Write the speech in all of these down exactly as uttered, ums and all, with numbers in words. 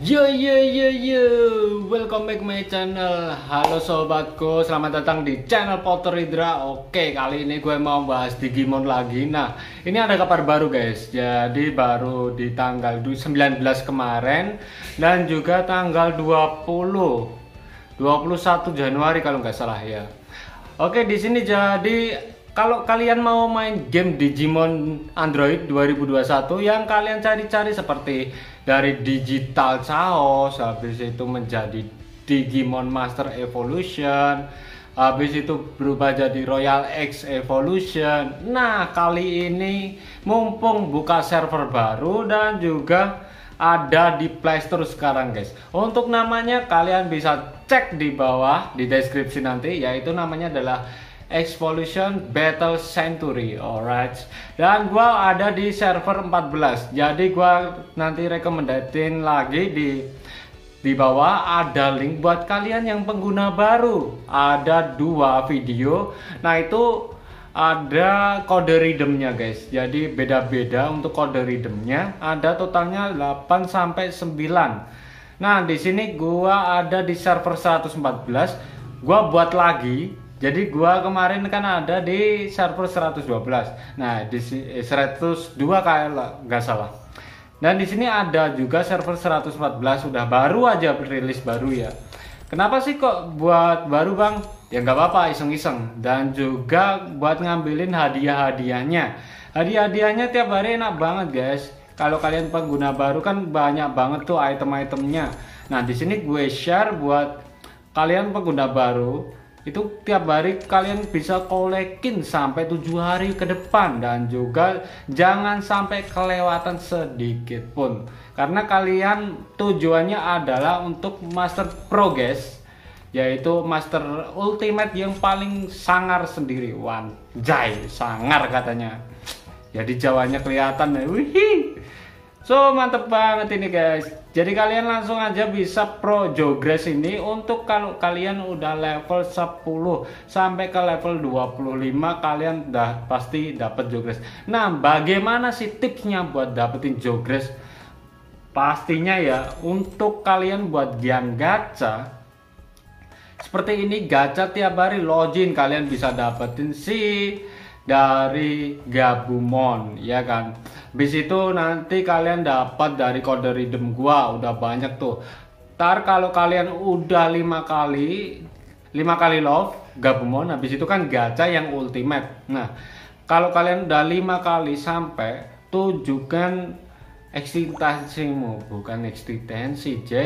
Yo yo yo yo, welcome back my channel. Halo sobatku, selamat datang di channel Potter Hydra. Oke, kali ini gue mau bahas Digimon lagi. Nah, ini ada kabar baru guys. Jadi baru di tanggal sembilan belas kemarin dan juga tanggal dua puluh dua puluh satu Januari kalau nggak salah ya. Oke, di sini jadi kalau kalian mau main game Digimon Android dua ribu dua puluh satu yang kalian cari-cari seperti dari Digital Chaos, habis itu menjadi Digimon Master Evolution, habis itu berubah jadi Royal X Evolution. Nah, kali ini mumpung buka server baru dan juga ada di Playstore sekarang guys. Untuk namanya kalian bisa cek di bawah di deskripsi nanti, yaitu namanya adalah Evolution Battle Century, alright. Dan gua ada di server empat belas. Jadi gua nanti rekomendasin lagi di di bawah ada link buat kalian yang pengguna baru. Ada dua video. Nah, itu ada kode redeemnya guys. Jadi beda-beda untuk kode redeemnya. Ada totalnya delapan sampai sembilan. Nah, di sini gua ada di server seratus empat belas. Gua buat lagi. Jadi gua kemarin kan ada di server seratus dua belas. Nah, di seratus dua kayak nggak salah. Dan di sini ada juga server seratus empat belas, sudah baru aja rilis baru ya. Kenapa sih kok buat baru bang? Ya nggak apa-apa, iseng-iseng. Dan juga buat ngambilin hadiah-hadiahnya. Hadiah-hadiahnya tiap hari enak banget guys. Kalau kalian pengguna baru kan banyak banget tuh item-itemnya. Nah, di sini gue share buat kalian pengguna baru. Itu tiap hari kalian bisa kolekin sampai tujuh hari ke depan. Dan juga jangan sampai kelewatan sedikit pun, karena kalian tujuannya adalah untuk Master Pro guys, yaitu Master Ultimate yang paling sangar sendiri. Wanjay, sangar katanya. Jadi Jawanya kelihatan ya. Wih. So mantep banget ini guys. Jadi kalian langsung aja bisa pro Jogress ini. Untuk kalau kalian udah level sepuluh sampai ke level dua puluh lima, kalian udah pasti dapat Jogress. Nah, bagaimana sih tipsnya buat dapetin Jogress? Pastinya ya, untuk kalian buat game gacha seperti ini, gacha tiap hari login, kalian bisa dapetin si dari Gabumon ya kan. Bis itu nanti kalian dapat dari kode redeem gua udah banyak tuh. Ntar kalau kalian udah lima kali lima kali love Gabumon, habis itu kan gacha yang ultimate. Nah, kalau kalian udah lima kali sampai tunjukkan eksistensimu, bukan eksistensi J.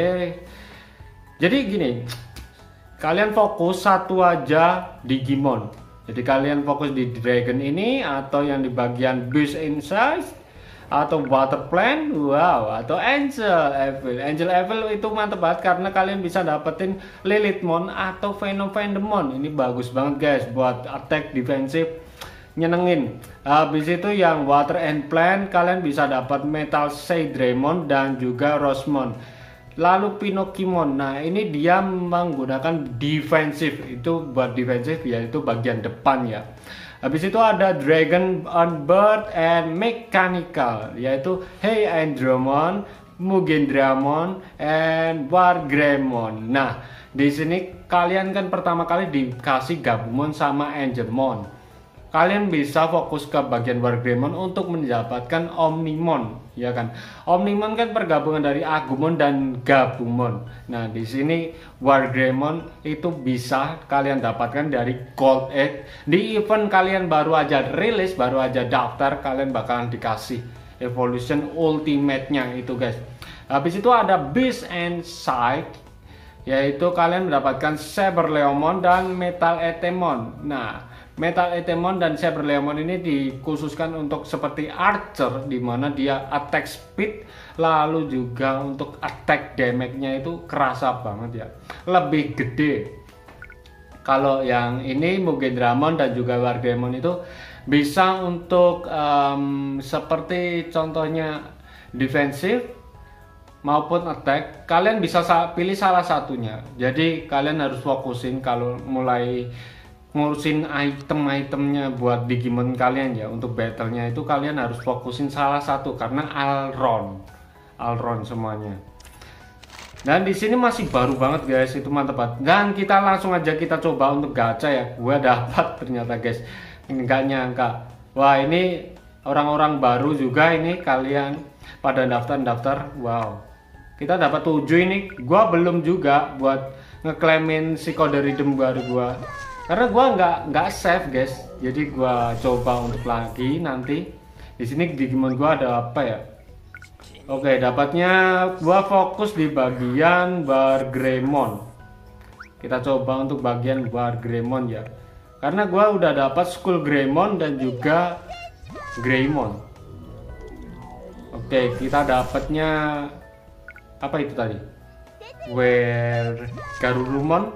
Jadi gini, kalian fokus satu aja Digimon. Jadi kalian fokus di Dragon ini, atau yang di bagian Beast Insight, atau Water Plant, wow, atau Angel Evil. Angel Evil itu mantep banget karena kalian bisa dapetin Lilithmon atau Venom-Venomon. Ini bagus banget guys buat attack defensif, nyenengin. Habis itu yang Water and Plant, kalian bisa dapat Metal Shadreymon dan juga Rosemon. Lalu Pinokimon, nah ini dia menggunakan defensif, itu buat defensif yaitu bagian depan ya. Habis itu ada Dragon on Bird and Mechanical, yaitu Hey Andromon, Mugendramon, and Wargreymon. Nah, di sini kalian kan pertama kali dikasih Gabumon sama Angelmon. Kalian bisa fokus ke bagian Wargreymon untuk mendapatkan Omnimon, ya kan? Omnimon kan pergabungan dari Agumon dan Gabumon. Nah, di sini Wargreymon itu bisa kalian dapatkan dari Gold Egg. Di event kalian baru aja rilis, baru aja daftar, kalian bakalan dikasih Evolution Ultimate-nya itu guys. Habis itu ada Beast and Sight, yaitu kalian mendapatkan Saberleomon dan Metal Etemon. Nah, Metal Etemon dan Saberleomon ini dikhususkan untuk seperti Archer, dimana dia attack speed, lalu juga untuk attack damage-nya itu kerasa banget ya, lebih gede. Kalau yang ini Mugendramon dan juga Wargreymon itu bisa untuk um, seperti contohnya defensif maupun attack. Kalian bisa pilih salah satunya. Jadi kalian harus fokusin kalau mulai ngurusin item-itemnya buat Digimon kalian ya. Untuk battlenya itu kalian harus fokusin salah satu, karena Alron Alron semuanya. Dan di sini masih baru banget guys, itu mantap banget. Dan kita langsung aja kita coba untuk gacha ya. Gua dapat ternyata guys, nggak nyangka. Wah ini orang-orang baru juga ini, kalian pada daftar-daftar. Wow, kita dapat tujuh ini. Gua belum juga buat ngeklaimin si kode redeem baru gua, karena gua nggak nggak save guys. Jadi gua coba untuk lagi nanti. Di sini Digimon gua ada apa ya? Oke, dapatnya gua fokus di bagian Bar Greymon. Kita coba untuk bagian Bar Greymon ya. Karena gua udah dapat Skull Greymon dan juga Greymon. Oke, kita dapatnya apa itu tadi? Where Garurumon.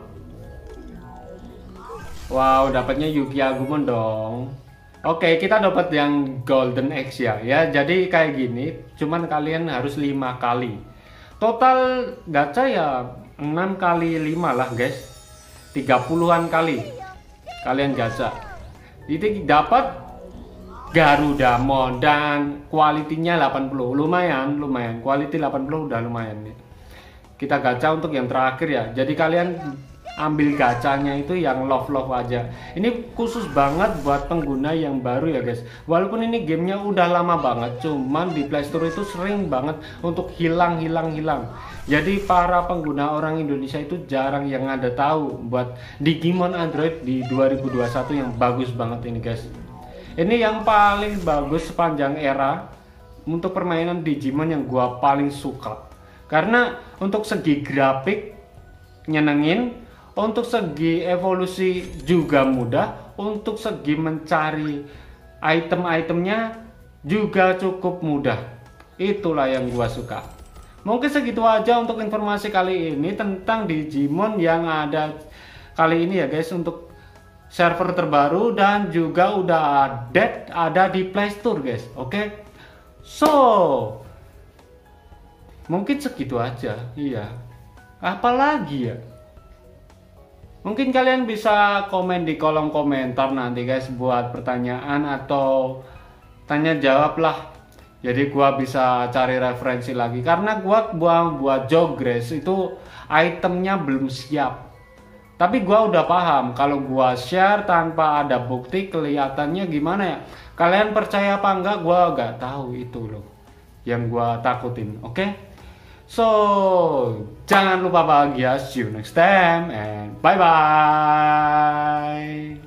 Wow, dapatnya Yuki Agumon dong. Oke, kita dapat yang Golden X ya. Ya, jadi kayak gini, cuman kalian harus lima kali. Total gacha ya enam kali lima lah, guys. tiga puluhan kali kalian gacha. Jadi dapat Garudamon dan kualitinya delapan puluh. Lumayan, lumayan. Quality delapan puluh udah lumayan nih. Kita gacha untuk yang terakhir ya. Jadi kalian ambil gacanya itu yang love love aja. Ini khusus banget buat pengguna yang baru ya guys. Walaupun ini gamenya udah lama banget, cuman di Playstore itu sering banget untuk hilang hilang hilang. Jadi para pengguna orang Indonesia itu jarang yang ada tahu buat Digimon Android di dua ribu dua puluh satu yang bagus banget ini guys. Ini yang paling bagus sepanjang era untuk permainan Digimon yang gua paling suka. Karena untuk segi grafik nyenengin, untuk segi evolusi juga mudah, untuk segi mencari item-itemnya juga cukup mudah. Itulah yang gua suka. Mungkin segitu aja untuk informasi kali ini tentang Digimon yang ada kali ini ya guys, untuk server terbaru dan juga udah update ada di Playstore guys. Oke, okay? So mungkin segitu aja. Iya, apalagi ya, mungkin kalian bisa komen di kolom komentar nanti guys buat pertanyaan atau tanya jawab lah. Jadi gua bisa cari referensi lagi, karena gua buang buat Jogres itu itemnya belum siap. Tapi gua udah paham kalau gua share tanpa ada bukti kelihatannya gimana ya. Kalian percaya apa enggak gua nggak tahu, itu loh yang gua takutin. Oke? Okay? So, jangan lupa bahagia. See you next time and bye bye.